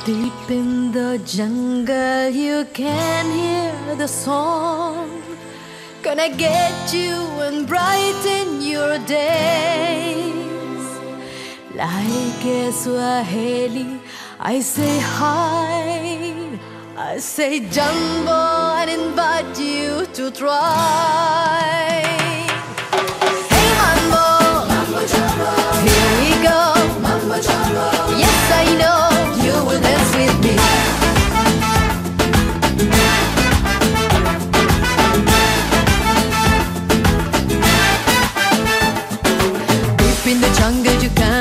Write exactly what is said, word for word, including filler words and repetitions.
Deep in the jungle you can hear the song. Gonna get you and brighten your days. Like a Swahili, I say hi. I say Jumbo and invite you to try. Hey Mambo, Mambo Jumbo, here we go. Mambo Jumbo, yes I know you will dance with me. Deep in the jungle you can